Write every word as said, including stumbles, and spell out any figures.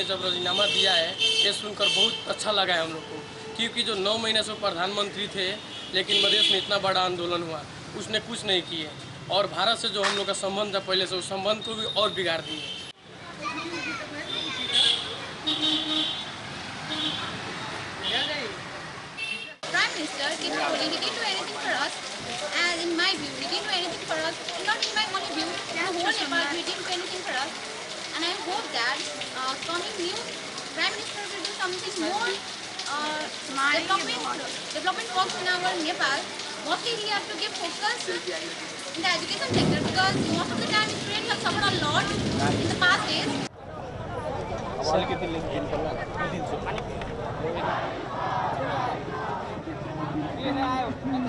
ने जब राजीनामा दिया है ये सुनकर बहुत अच्छा लगा है हम लोग को, क्योंकि जो नौ महीने से प्रधानमंत्री थे लेकिन मधेश में इतना बड़ा आंदोलन हुआ, उसने कुछ नहीं किए और भारत से जो हम लोग का संबंध था पहले से, उस संबंध को भी और बिगाड़ दिए। Prime Minister came to Koli, he didn't do anything for us, and in my view, he didn't do anything for us. Not in my only view, in the whole Nepal, he didn't do anything for us. And I hope that uh, coming new Prime Minister will do something more uh, development, development works in our Nepal. Mostly he have to give focus in the education sector, because most of the time students have suffered a lot in the past days. ये आयो